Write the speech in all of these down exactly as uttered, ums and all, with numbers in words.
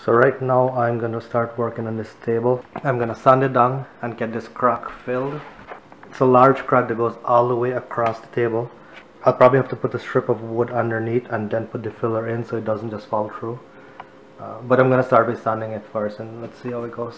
So right now I'm gonna start working on this table. I'm gonna sand it down and get this crack filled. It's a large crack that goes all the way across the table. I'll probably have to put a strip of wood underneath and then put the filler in so it doesn't just fall through. Uh, but I'm gonna start by sanding it first and let's see how it goes.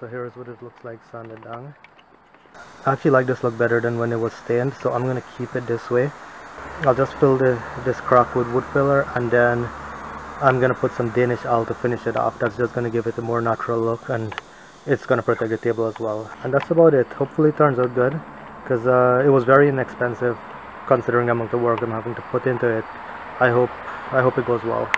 So here's what it looks like sanded down. I actually like this look better than when it was stained, so I'm gonna keep it this way. I'll just fill the, this crack with wood filler, and then I'm gonna put some Danish owl to finish it off. That's just gonna give it a more natural look, and it's gonna protect the table as well. And that's about it. Hopefully it turns out good, because uh, it was very inexpensive considering the amount of work I'm having to put into it. I hope I hope it goes well.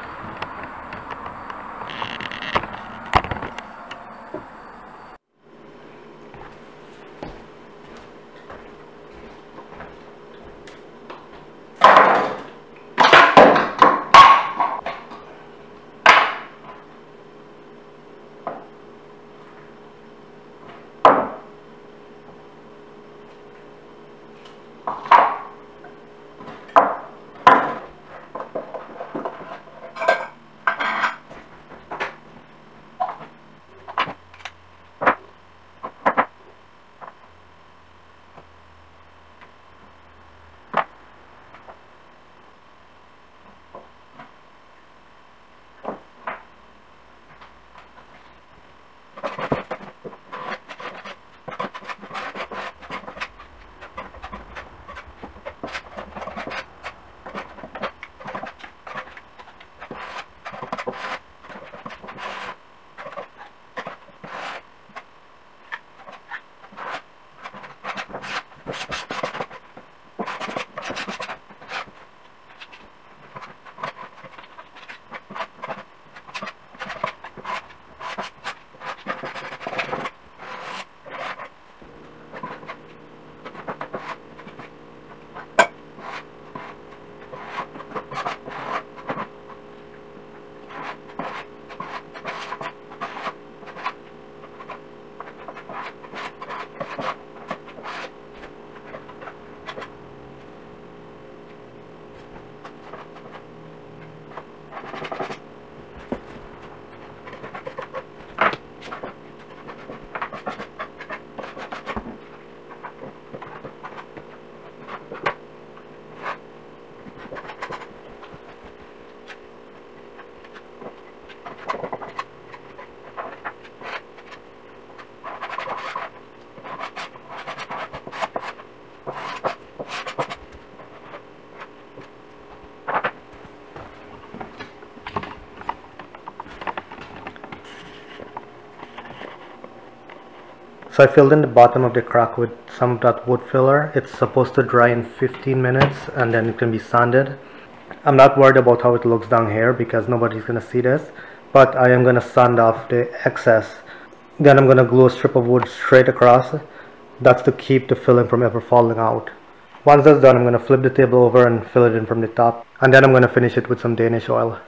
So I filled in the bottom of the crack with some of that wood filler. It's supposed to dry in fifteen minutes and then it can be sanded. I'm not worried about how it looks down here because nobody's going to see this, but I am going to sand off the excess. Then I'm going to glue a strip of wood straight across. That's to keep the filling from ever falling out. Once that's done, I'm going to flip the table over and fill it in from the top, and then I'm going to finish it with some Danish oil.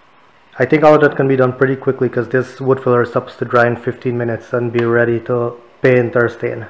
I think all of that can be done pretty quickly because this wood filler is supposed to dry in fifteen minutes and be ready to paint or stain.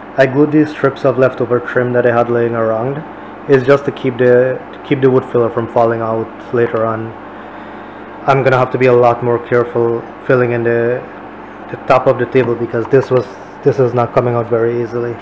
I glued these strips of leftover trim that I had laying around. It's just to keep the to keep the wood filler from falling out later on. I'm gonna have to be a lot more careful filling in the the top of the table because this was this is not coming out very easily.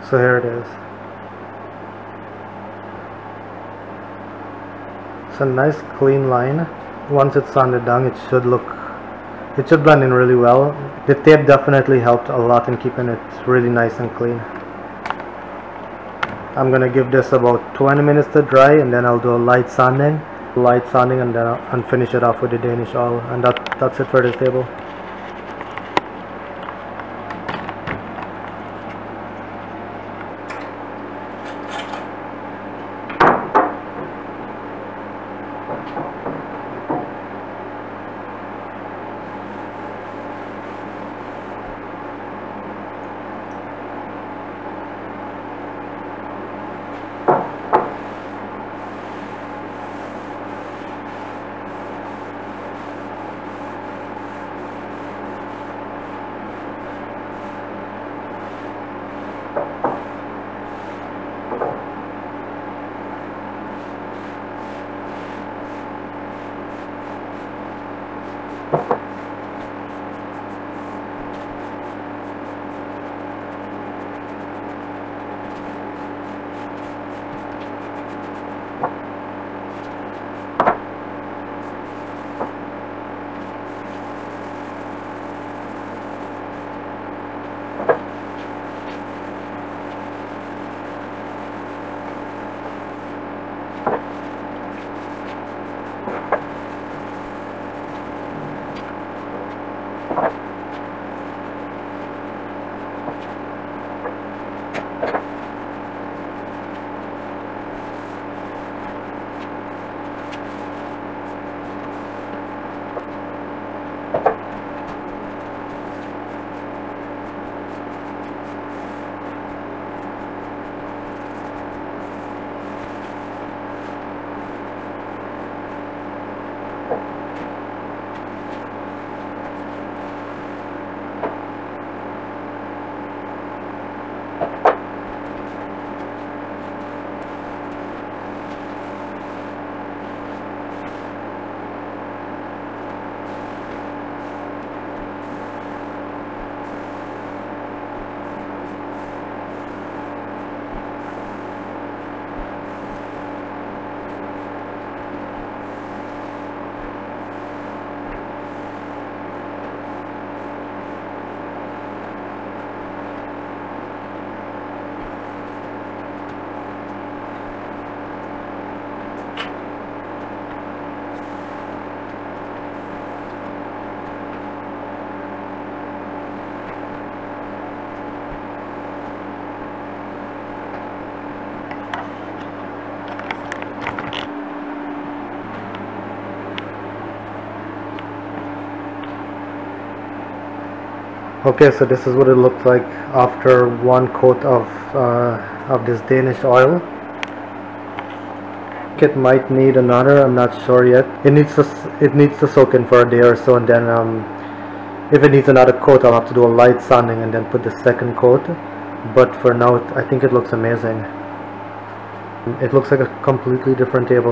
So here it is. It's a nice clean line. Once it's sanded down, it should look, it should blend in really well. The tape definitely helped a lot in keeping it really nice and clean. I'm gonna give this about twenty minutes to dry, and then I'll do a light sanding, light sanding, and then I'll, and finish it off with the Danish oil, and that that's it for this table. Okay, so this is what it looks like after one coat of uh, of this Danish oil. It might need another. I'm not sure yet. It needs to it needs to soak in for a day or so, and then um, if it needs another coat, I'll have to do a light sanding and then put the second coat. But for now, I think it looks amazing. It looks like a completely different table.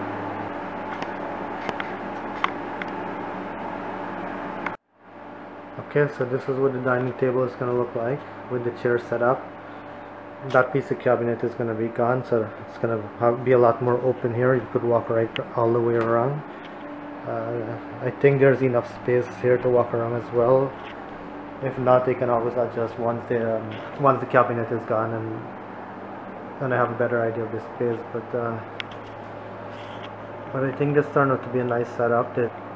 Okay, so this is what the dining table is going to look like with the chair set up. That piece of cabinet is going to be gone, so it's going to be a lot more open here. You could walk right all the way around. Uh, I think there's enough space here to walk around as well. If not, they can always adjust once the um, once the cabinet is gone, and and I have a better idea of the space. But uh, but I think this turned out to be a nice setup. That